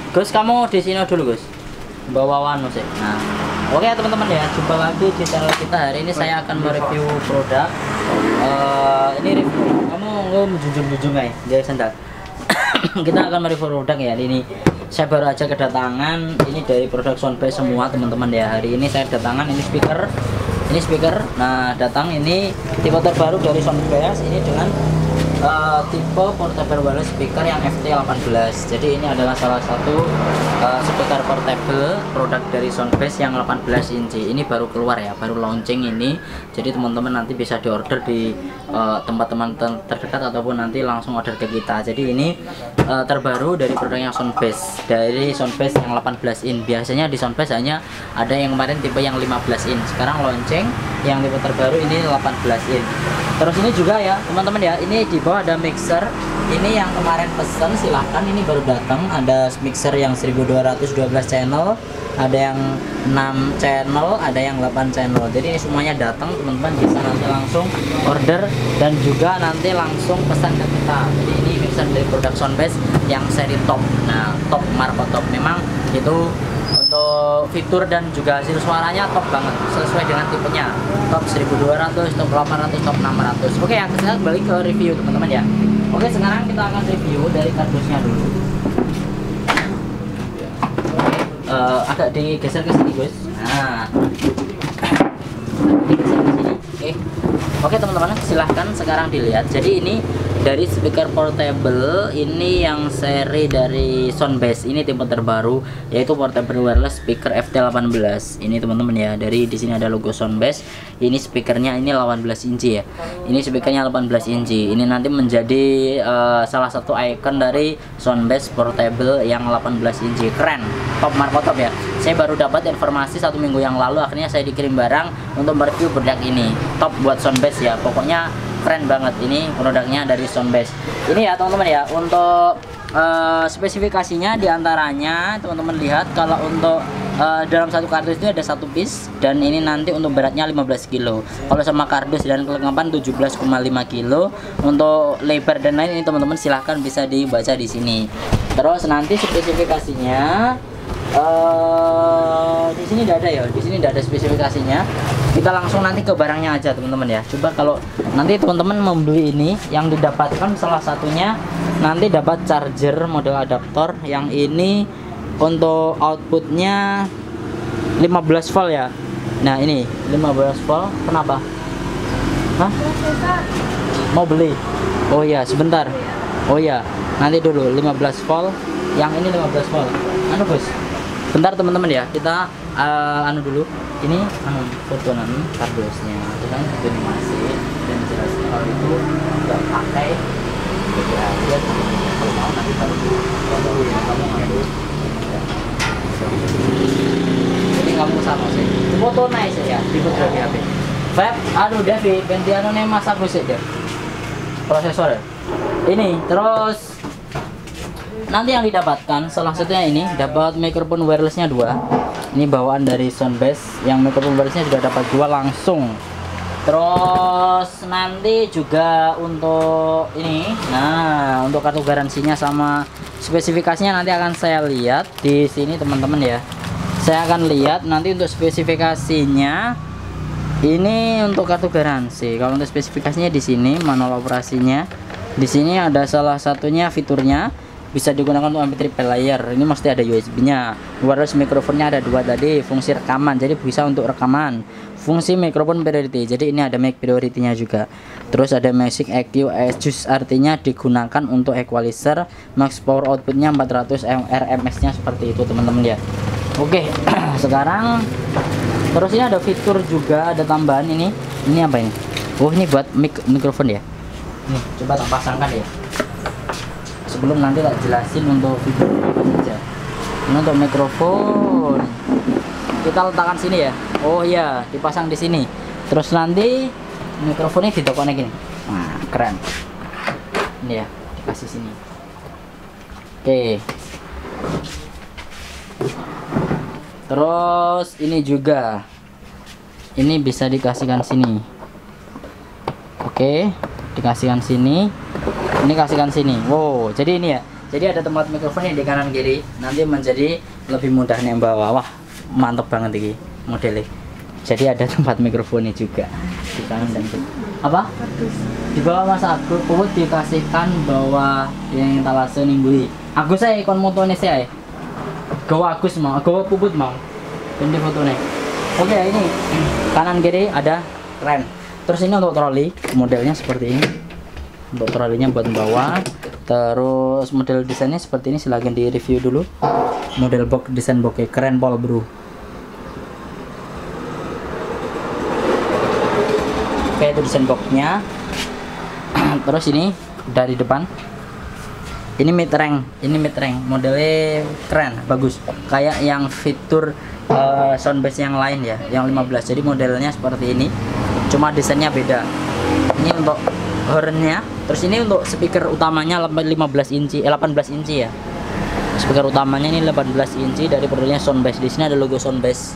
Gus, kamu di sini dulu, Gus. Bawa musik. Nah, oke teman-teman ya, jumpa lagi di channel kita. Hari ini saya akan mereview produk. Ini review. Kamu menjunjung-junjung guys, jadi sandal. Kita akan mereview produk ya. Ini saya baru aja kedatangan. Ini dari produk Soundbase semua teman-teman ya. Hari ini saya kedatangan ini speaker. Ini speaker. Nah, datang ini tipe terbaru dari Soundbase. Ini dengan tipe portable wireless speaker yang FT18. Jadi ini adalah salah satu speaker portable produk dari Soundbase yang 18 inci. Ini baru keluar ya, baru launching ini. Jadi teman-teman nanti bisa diorder di tempat teman terdekat ataupun nanti langsung order ke kita. Jadi ini terbaru dari produknya Soundbase, dari Soundbase yang 18 in. Biasanya di Soundbase hanya ada yang kemarin tipe yang 15 in. Sekarang launching yang tipe terbaru ini 18 in. Terus ini juga ya teman-teman ya, ini di bawah ada mixer. Ini yang kemarin pesen silahkan, ini baru datang. Ada mixer yang 1212 channel, ada yang 6 channel, ada yang 8 channel. Jadi ini semuanya datang, teman-teman bisa nanti langsung order dan juga nanti langsung pesan ke kita. Jadi ini mixer dari produk Soundbase yang seri top. Nah, top marco top, memang itu untuk fitur dan juga hasil suaranya top banget, sesuai dengan tipenya. Top 1200, top 800, top 600. Oke, yang sekarang balik ke review teman-teman ya. Oke, sekarang kita akan review dari kardusnya dulu. Agak digeser ke sini guys. Nah, digeser ke sini. Oke teman-teman, silahkan sekarang dilihat. Jadi ini dari speaker portable, ini yang seri dari Soundbase, ini tipe terbaru yaitu portable wireless speaker FT18. Ini teman-teman ya, dari di sini ada logo Soundbase. Ini speakernya ini 18 inci ya. Ini speakernya 18 inci. Ini nanti menjadi salah satu icon dari Soundbase portable yang 18 inci. Keren, top marco top ya. Saya baru dapat informasi 1 minggu yang lalu, akhirnya saya dikirim barang untuk mereview produk ini. Top buat Soundbase ya, pokoknya keren banget ini produknya dari Soundbase. Ini ya teman-teman ya, untuk spesifikasinya diantaranya teman-teman lihat, kalau untuk dalam satu kardus itu ada 1 piece, dan ini nanti untuk beratnya 15 kilo. Kalau sama kardus dan kelengkapan 17,5 kilo. Untuk lebar dan lain ini teman-teman silahkan bisa dibaca di sini. Terus nanti spesifikasinya di sini tidak ada ya, di sini tidak ada spesifikasinya. Kita langsung nanti ke barangnya aja teman-teman ya. Coba kalau nanti teman-teman membeli ini, yang didapatkan salah satunya nanti dapat charger model adaptor yang ini untuk outputnya 15 volt ya. Nah ini 15 volt. Kenapa? Hah? Mau beli? Oh ya sebentar. Oh ya nanti dulu 15 volt. Yang ini 15 volt. Anu Gus, bentar teman-teman ya, kita anu dulu. Ini anu foto kardusnya, dengan animasi dan jelasnya kalau itu nggak pakai jadi aja. Kalau mau nanti baru dulu ya, kamu ngambil. Jadi kamu sama sih. Foto nice ya, di foto di HP. Fab, aduh Devi, ganti anu nih Mas Agus ya. Prosesor ya. Ini terus nanti yang didapatkan salah satunya ini dapat mikrofon wirelessnya 2. Ini bawaan dari Soundbase, yang mikrofon wirelessnya sudah dapat 2 langsung. Terus nanti juga untuk ini, nah untuk kartu garansinya sama spesifikasinya nanti akan saya lihat di sini teman-teman ya. Saya akan lihat nanti untuk spesifikasinya. Ini untuk kartu garansi. Kalau untuk spesifikasinya di sini, manual operasinya. Di sini ada salah satunya fiturnya. Bisa digunakan untuk MP3 player. Ini mesti ada USB-nya. Wireless mikrofonnya ada 2 tadi, fungsi rekaman. Jadi bisa untuk rekaman. Fungsi mikrofon priority. Jadi ini ada mic priority-nya juga. Terus ada Music EQ Adjust, artinya digunakan untuk equalizer. Max power outputnya 400 RMS-nya seperti itu teman-teman ya. Oke, sekarang terus ini ada fitur juga, ada tambahan ini. Ini apa ini? Oh, ini buat mikrofon ya. Nih, coba tak pasangkan ya. Sebelum nanti tak jelasin untuk fitur apa saja. Ini untuk mikrofon kita letakkan sini ya. Oh iya, dipasang di sini. Terus nanti mikrofonnya ditokonek gini. Nah keren. Ini ya, dikasih sini. Oke. Terus ini juga, ini bisa dikasihkan sini. Oke, dikasihkan sini. Ini kasihkan sini. Wow, jadi ini ya, Jadi ada tempat mikrofon yang di kanan kiri, nanti menjadi lebih mudah nih bawa. Wah, mantep banget ini modelnya. Jadi ada tempat mikrofonnya juga di kanan dan kiri. Apa? Di bawah Mas Agus, Puput dikasihkan bahwa yang talase ninggui. Agus saya ikon motonya saya. Gawa Agus mau, gawa Puput mau. Ini fotonya. Oke, ini kanan kiri ada keren. Terus ini untuk troli, modelnya seperti ini. Untuk trolinya buat membawa. Terus model desainnya seperti ini, silahkan di review dulu. Model box, desain boxnya keren pol bro. Oke, itu desain boxnya. Terus ini dari depan, ini mid rank, modelnya keren, bagus. Kayak yang fitur soundbass yang lain ya, yang 15. Jadi modelnya seperti ini, cuma desainnya beda. Ini untuk hornnya. Terus ini untuk speaker utamanya 18 inci ya. Speaker utamanya ini 18 inci dari modelnya soundbass. Di sini ada logo soundbass.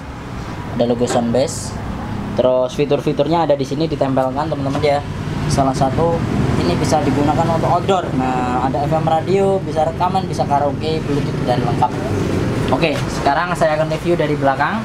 Terus fitur-fiturnya ada di sini ditempelkan teman-teman ya. Salah satu ini bisa digunakan untuk outdoor. Nah, ada FM radio, bisa rekaman, bisa karaoke, bluetooth dan lengkap. Oke, sekarang saya akan review dari belakang.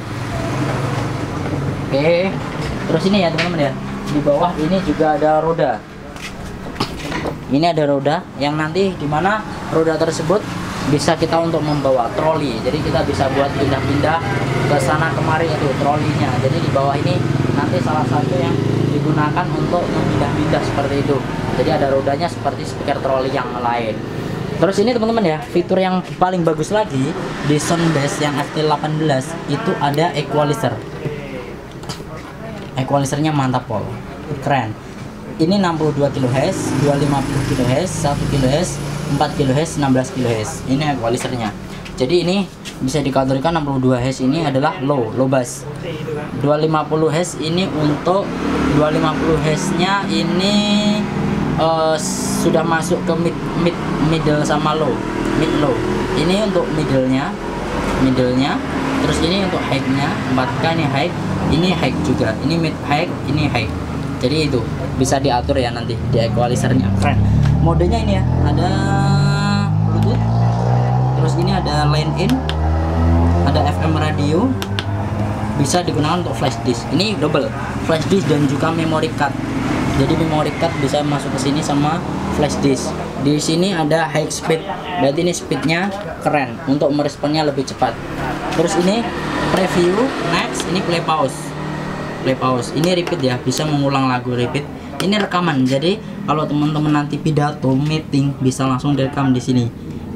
Oke. Terus ini ya teman-teman ya. Di bawah ini juga ada roda. Ini ada roda yang nanti dimana roda tersebut bisa kita untuk membawa troli. Jadi kita bisa buat pindah-pindah ke sana kemari itu trolinya. Jadi di bawah ini nanti salah satu yang digunakan untuk memindah-pindah seperti itu. Jadi ada rodanya seperti speaker troli yang lain. Terus ini teman-teman ya, fitur yang paling bagus lagi di soundbass yang FT18 itu ada equalizer. Equalizernya mantap pol, keren. Ini 62 kHz, 250 kHz, 1 kHz, 4 kHz, 16 kHz. Ini equalizernya. Jadi ini bisa dikategorikan 62 Hz ini adalah low bass. 250 Hz ini untuk 250 Hz-nya ini sudah masuk ke middle sama low, mid low. Ini untuk middle-nya. Terus ini untuk high-nya, 4K ini high juga. Ini mid high, ini high. Jadi itu bisa diatur ya nanti di equalizernya. Keren. Modenya ini ya, ada Bluetooth. Terus ini ada line in, ada FM radio. Bisa digunakan untuk flash disk. Ini double flash disk dan juga memory card. Jadi memory card bisa masuk ke sini sama flash disk. Di sini ada high speed. Berarti ini speednya keren untuk meresponnya lebih cepat. Terus ini preview, next, ini play pause. Ini repeat ya, bisa mengulang lagu repeat. Ini rekaman. Jadi kalau teman-teman nanti pidato, meeting bisa langsung direkam di sini.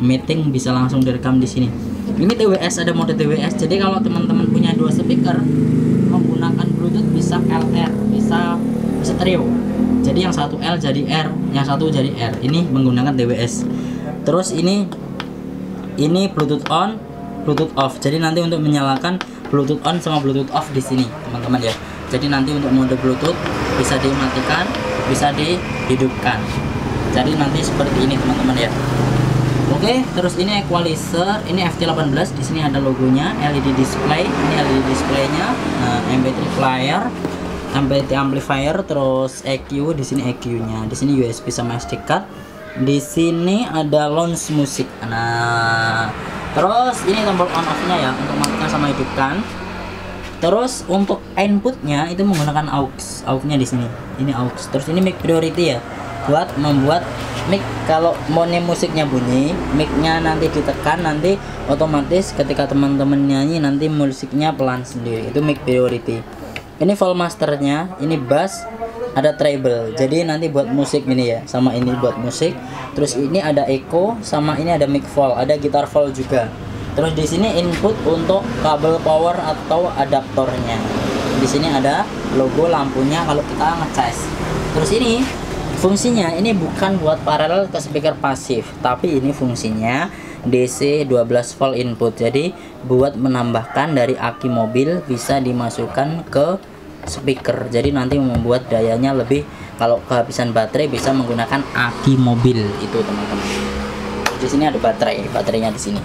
Ini TWS, ada mode TWS. Jadi kalau teman-teman punya dua speaker menggunakan Bluetooth bisa LR, bisa stereo. Jadi yang satu L jadi R, yang satu jadi R. Ini menggunakan TWS. Terus ini Bluetooth on, Bluetooth off. Jadi nanti untuk menyalakan Bluetooth on sama Bluetooth off di sini, teman-teman ya. Jadi nanti untuk mode Bluetooth bisa dimatikan, bisa dihidupkan. Jadi nanti seperti ini teman-teman ya. Oke, terus ini equalizer, ini FT18, di sini ada logonya, LED display, ini LED displaynya, MP3 player, MP3 amplifier, terus EQ, di sini EQ-nya, di sini USB sama SD card, di sini ada launch musik. Nah, terus ini tombol on off-nya ya untuk matikan sama hidupkan. Terus untuk inputnya itu menggunakan aux-nya di sini. Ini aux. Terus ini mic priority ya, buat membuat mic kalau mone musiknya bunyi, mic-nya nanti ditekan, nanti otomatis ketika teman-teman nyanyi nanti musiknya pelan sendiri. Itu mic priority. Ini vol masternya, ini bass, ada treble. Jadi nanti buat musik ini ya, sama ini buat musik. Terus ini ada echo, sama ini ada mic vol, ada gitar vol juga. Terus di sini input untuk kabel power atau adaptornya. Di sini ada logo lampunya kalau kita ngecas. Terus ini fungsinya ini bukan buat paralel ke speaker pasif, tapi ini fungsinya DC 12 volt input. Jadi buat menambahkan dari aki mobil bisa dimasukkan ke speaker. Jadi nanti membuat dayanya lebih, kalau kehabisan baterai bisa menggunakan aki mobil itu teman-teman. Di sini ada baterainya di sini.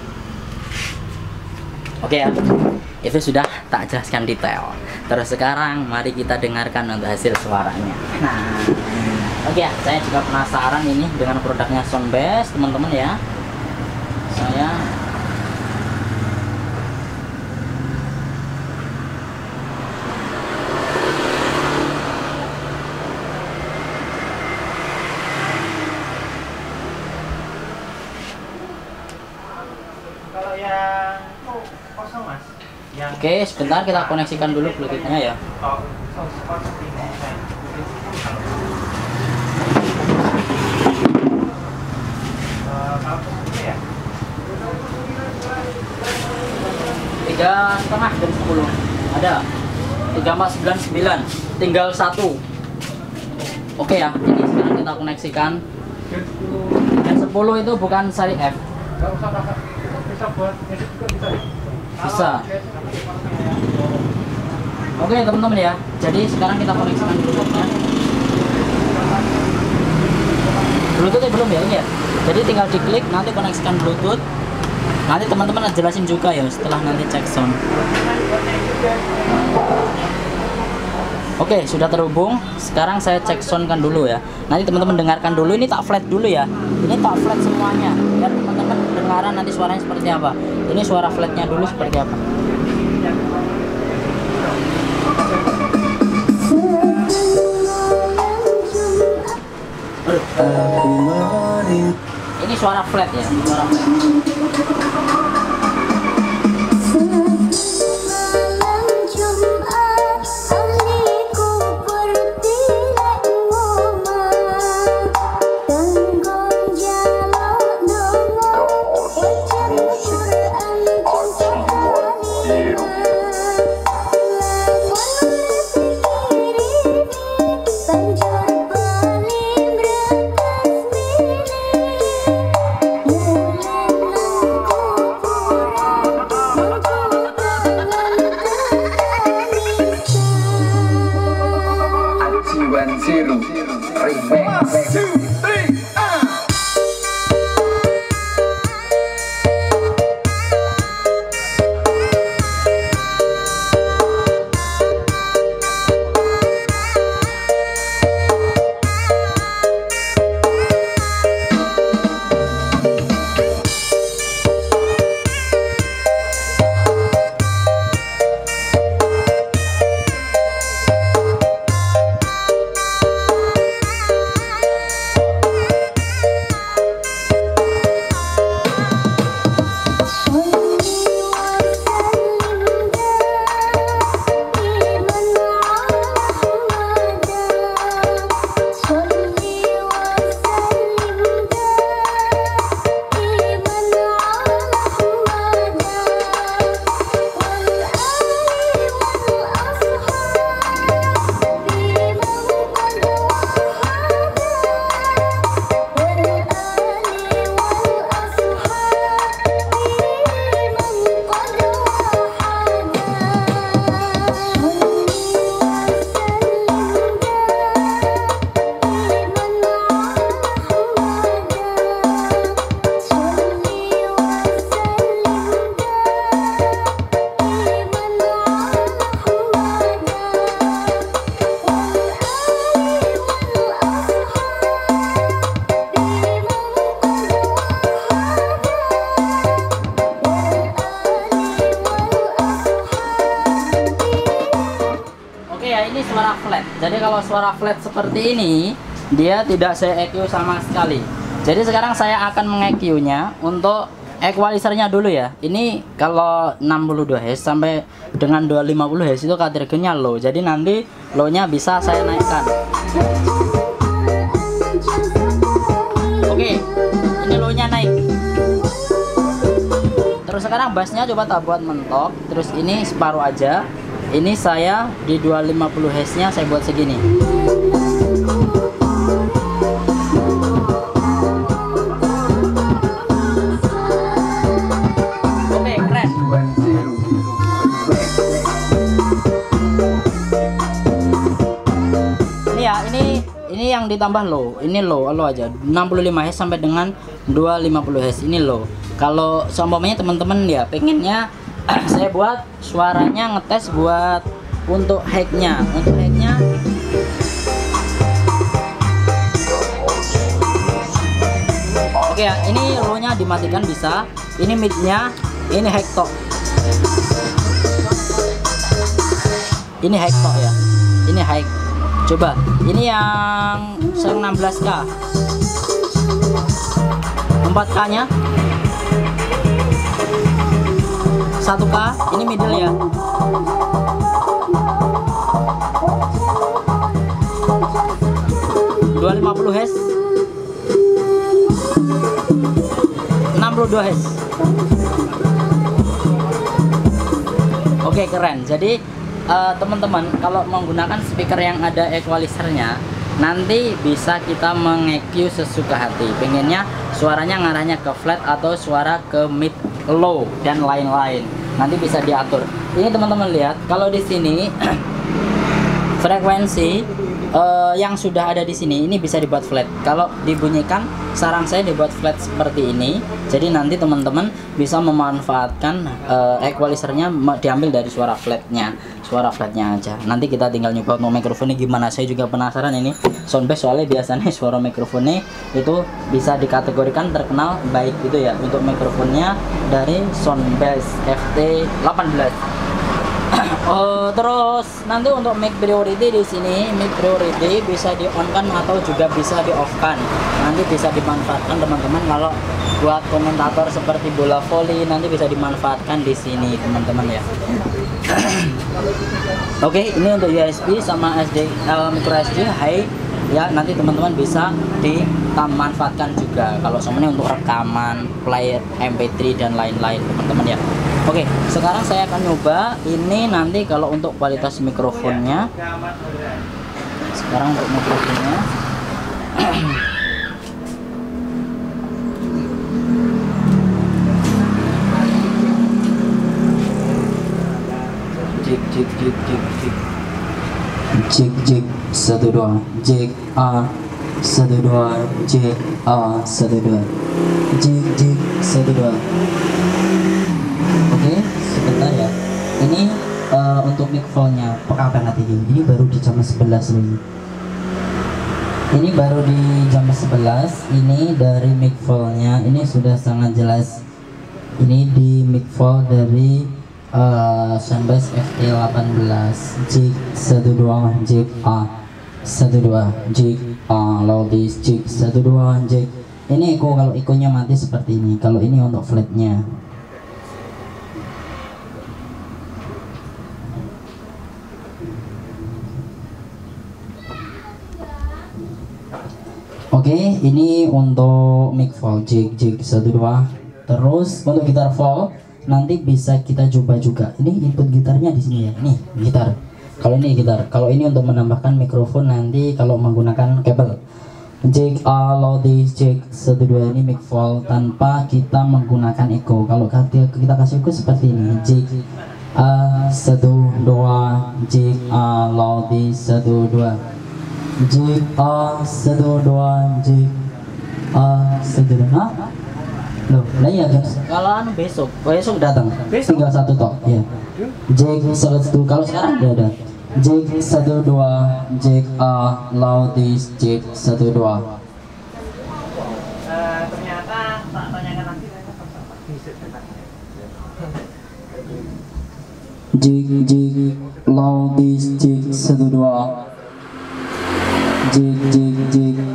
Oke ya, itu sudah tak jelaskan detail. Terus sekarang mari kita dengarkan untuk hasil suaranya. Nah, oke ya, saya juga penasaran ini dengan produknya Soundbass teman-teman ya. saya. Kalau yang kosong mas, yang Oke, sebentar kita koneksikan dulu Bluetooth-nya ya. Ya? 3,5 dan 10 ada 3499 tinggal satu. Oke ya, ini sekarang kita koneksikan. Dan 10 itu bukan seri F. Nggak usah pakai, bisa buat edit juga bisa. Bisa. Oke teman-teman ya, jadi sekarang kita koneksikan Bluetooth-nya. Bluetooth belum ya ini ya. Jadi tinggal diklik nanti koneksikan Bluetooth. Nanti teman-teman jelasin juga ya setelah nanti cek sound. Oke, sudah terhubung. Sekarang saya cek sound kan dulu ya. Nanti teman-teman dengarkan dulu. Ini tak flat dulu ya. Ini tak flat semuanya. Biar teman-teman dengaran nanti suaranya seperti apa. Ini suara flatnya dulu seperti apa. Ini suara flat ya, suara flat. Ini suara flat. Jadi kalau suara flat seperti ini, dia tidak saya EQ sama sekali. Jadi sekarang saya akan meng-EQ-nya untuk equalizernya dulu ya. Ini kalau 62 Hz sampai dengan 250 Hz itu kategorinya low. Jadi nanti low-nya bisa saya naikkan. Oke, ini low-nya naik. Terus sekarang bassnya coba tak buat mentok. Terus ini separuh aja. Ini saya di 250 Hz nya saya buat segini. Oke, keren. Ini ya, ini yang ditambah low. Ini low aja. 65 Hz sampai dengan 250 Hz ini low. Kalau seumpamanya teman-teman ya pengennya saya buat suaranya ngetes buat untuk high-nya. Untuk high-nya oke, Oke ya, ini low-nya dimatikan bisa. Ini mic-nya, ini hektok. Ini hektok ya. Ini high. Coba, ini yang 16K. 4K-nya. 1K, ini middle ya. Hz, 62 Hz. Oke, keren. Jadi teman-teman kalau menggunakan speaker yang ada equalizernya, nanti bisa kita meng-EQ sesuka hati. Pengennya suaranya ngarahnya ke flat atau suara ke mid, low dan lain-lain. Nanti bisa diatur. Ini teman-teman lihat, kalau di sini frekuensi yang sudah ada di sini ini bisa dibuat flat. Kalau dibunyikan, saran saya dibuat flat seperti ini. Jadi nanti teman-teman bisa memanfaatkan equalizernya diambil dari suara flatnya aja. Nanti kita tinggal nyoba untuk mikrofonnya gimana. Saya juga penasaran ini soundbass, soalnya biasanya suara mikrofonnya itu bisa dikategorikan terkenal baik gitu ya untuk mikrofonnya dari Soundbass FT18. Terus nanti untuk mic priority di sini, mic priority bisa di on kan atau juga bisa di off kan. Nanti bisa dimanfaatkan teman-teman kalau buat komentator seperti bola voli, nanti bisa dimanfaatkan di sini teman-teman ya. Oke, ini untuk USB sama micro SD high ya, nanti teman-teman bisa dimanfaatkan juga kalau semuanya untuk rekaman, player MP3 dan lain-lain teman-teman ya. Oke, sekarang saya akan nyoba ini nanti kalau untuk kualitas mikrofonnya. Sekarang untuk mikrofonnya. Jik 1 2 jik A 1 2 jik A 1 2 jik 1 2. Oke, sebentar ya. Ini untuk mic volume-nya peka banget ini baru di jam 11 nih. Ini baru di jam 11. Ini dari mic volume-nya ini sudah sangat jelas. Ini di mic volume dari Soundbass FT18 jig 12 jig A 12 jig A low this jig 12 jig. Ini echo, kalau echo-nya mati seperti ini. Kalau ini untuk flat-nya. Oke, ini untuk mic vol jig 1 2. Terus untuk gitar vol nanti bisa kita coba juga. Ini input gitarnya di sini ya. Nih, gitar. Kalau ini gitar. Kalau ini untuk menambahkan mikrofon nanti kalau menggunakan kabel. Jig A low this jig 1 2 ini mic vol tanpa kita menggunakan echo. Kalau kita kasih echo seperti ini. Jig A 1 2 jig A low this 1 2. Jig A 1 2 jig A 1 2. Hah? Loh, lah ya guys. Kalau anu besok datang. Tinggal satu tok ya. Jig 1 kalau sekarang udah ada. Jig 1 2 jig A low this jig 1 2. Ternyata tak tanyakan lagi jig low this jig 1 2. Jig 1 2.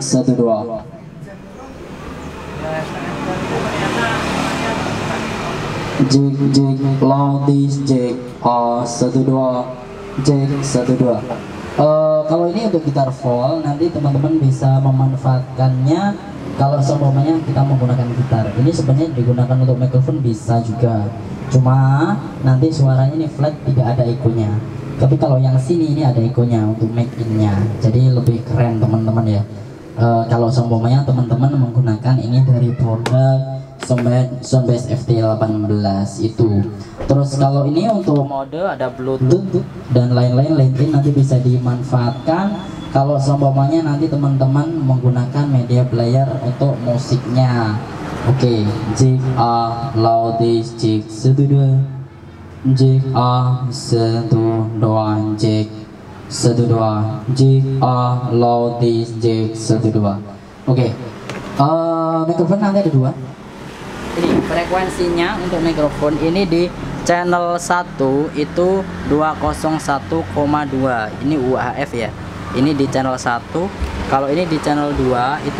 Jig low this jig A 1 2 jig 1 2. Kalau ini untuk gitar vol nanti teman-teman bisa memanfaatkannya kalau seumpamanya kita menggunakan gitar. Ini sebenarnya digunakan untuk mikrofon bisa juga. Cuma nanti suaranya ini flat, tidak ada echo-nya. Tapi kalau yang sini ini ada echo-nya untuk make in-nya, jadi lebih keren teman-teman ya. Kalau seumpamanya teman-teman menggunakan ini dari produk Soundbass FT18 itu. Terus kalau ini untuk mode ada Bluetooth dan lain-lain nanti bisa dimanfaatkan kalau seumpamanya nanti teman-teman menggunakan media player untuk musiknya. Oke, jig A low this jig 1 2. Jig A 1 2 jig 1 2 jig A low this jig 1 2. Oke, Mikrofon nanti ada dua. Ini frekuensinya untuk mikrofon ini di channel 1 itu 201,2. Ini UHF ya. Ini di channel 1. Kalau ini di channel 2 itu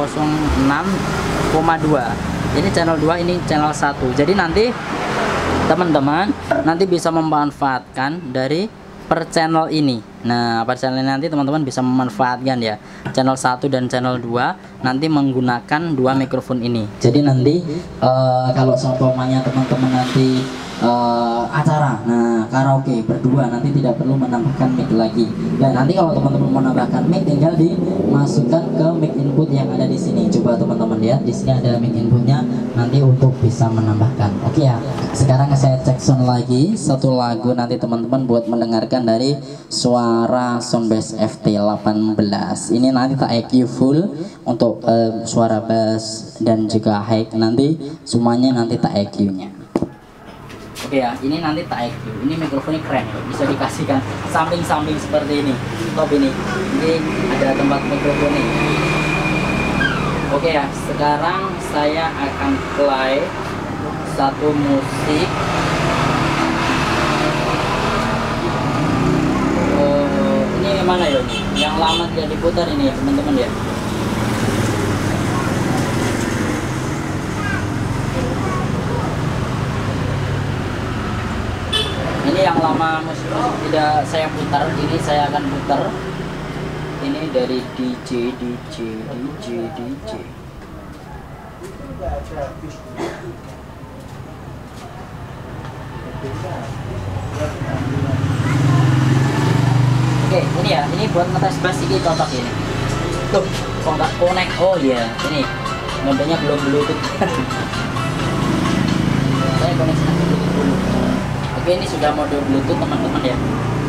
206,2. Ini channel 2, ini channel 1. Jadi nanti teman-teman nanti bisa memanfaatkan dari per channel ini. Nah, per channel ini nanti teman-teman bisa memanfaatkan ya channel 1 dan channel 2 nanti menggunakan dua mikrofon ini. Jadi nanti kalau seumpamanya teman-teman nanti acara, nah karaoke berdua nanti tidak perlu menambahkan mic lagi. Dan nanti kalau teman-teman mau menambahkan mic tinggal dimasukkan ke mic input yang ada di sini. Coba teman-teman lihat di sini ada mic inputnya nanti untuk bisa menambahkan. Oke ya. Sekarang saya cek sound lagi satu lagu nanti teman-teman buat mendengarkan dari suara Soundbase FT18. Ini nanti tak EQ full untuk suara bass dan juga high nanti semuanya nanti tak EQ-nya. Oke ya, ini nanti tak EQ. Ini mikrofonnya keren ya, bisa dikasihkan samping-samping seperti ini. Top ini. Ini ada tempat mikrofon ini. Oke ya, sekarang saya akan play satu musik. Ini mana ya? Yang lama tidak diputar ini ya teman-teman ya. Ini yang lama musik-musik tidak saya putar, ini saya akan putar. Ini dari DJ. Oke, ini ya, ini buat ngetes bass ini cocok ini. Tuh, kok nggak connect? Oh iya, ini modenya belum Bluetooth. Saya koneksi Bluetooth dulu. Oke, ini sudah mode Bluetooth teman-teman ya.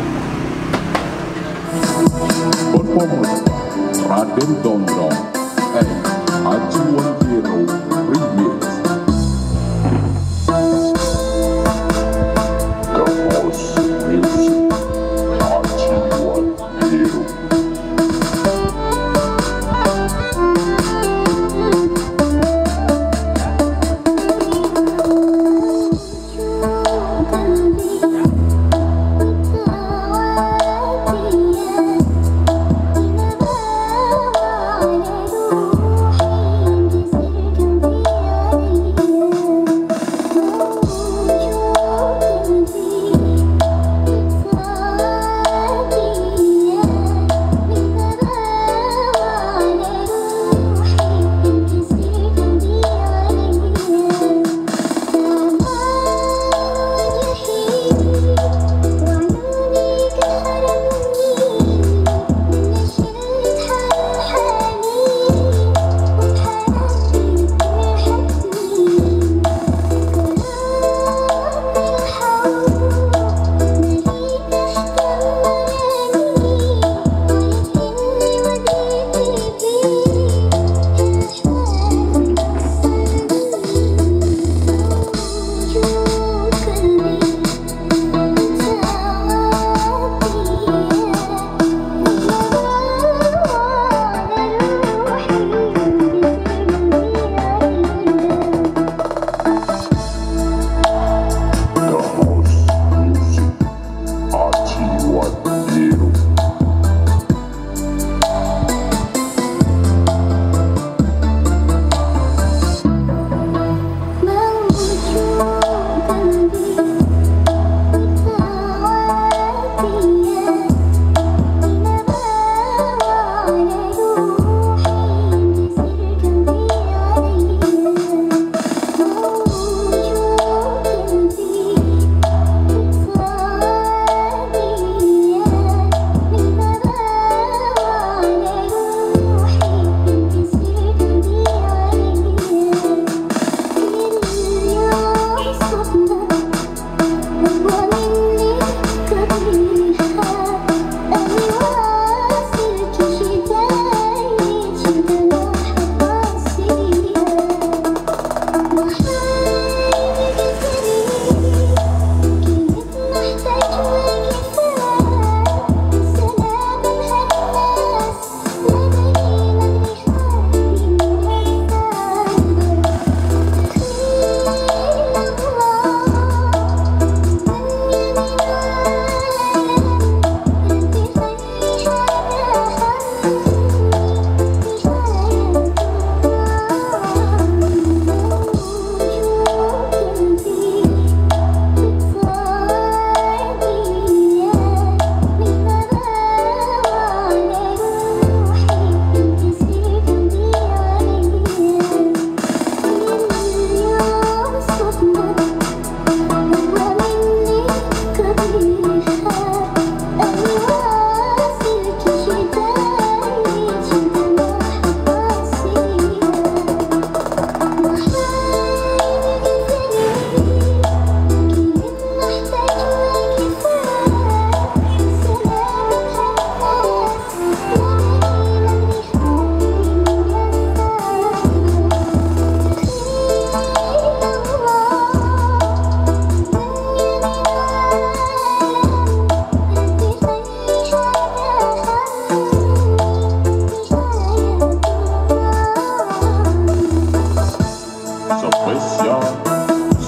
Performance Raden Dondong and Haji Wantiro Remix. The House Music Haji Wantiro. Just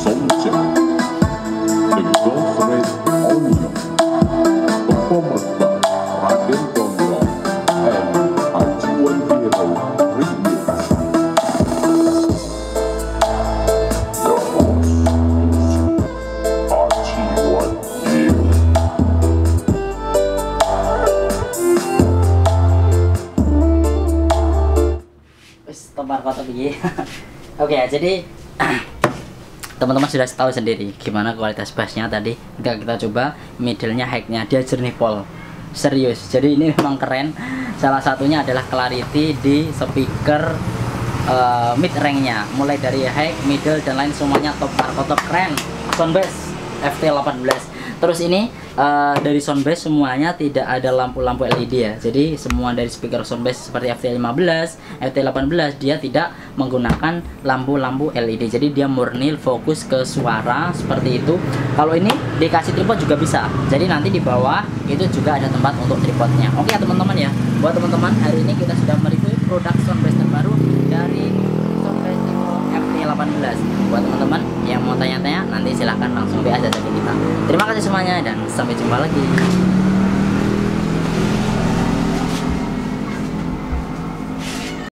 Soundcheck The Girlfriend Onion, performed by Raden Gondrong and Ajuan Hero Remix. The host Ajuan Hero. Wis tomar kota piye. Oke ya, jadi teman-teman sudah tahu sendiri gimana kualitas bassnya tadi. Enggak, kita coba middle-nya, high-nya, dia jernih pol. Serius, jadi ini memang keren. Salah satunya adalah clarity di speaker mid range-nya, mulai dari high, middle, dan lain semuanya top markotop, keren. Sound bass FT18. Terus ini dari sound bass semuanya tidak ada lampu-lampu LED ya. Jadi semua dari speaker sound bass seperti FT15, FT18 dia tidak menggunakan lampu-lampu LED. Jadi dia murni fokus ke suara seperti itu. Kalau ini dikasih tripod juga bisa. Jadi nanti di bawah itu juga ada tempat untuk tripodnya. Oke ya teman-teman ya. Buat teman-teman, hari ini kita sudah mereview produk sound bass terbaru dari Soundbass Evo FT18. Buat teman-teman yang mau tanya-tanya, nanti silahkan langsung WA saja ke kita. Terima kasih semuanya dan sampai jumpa lagi.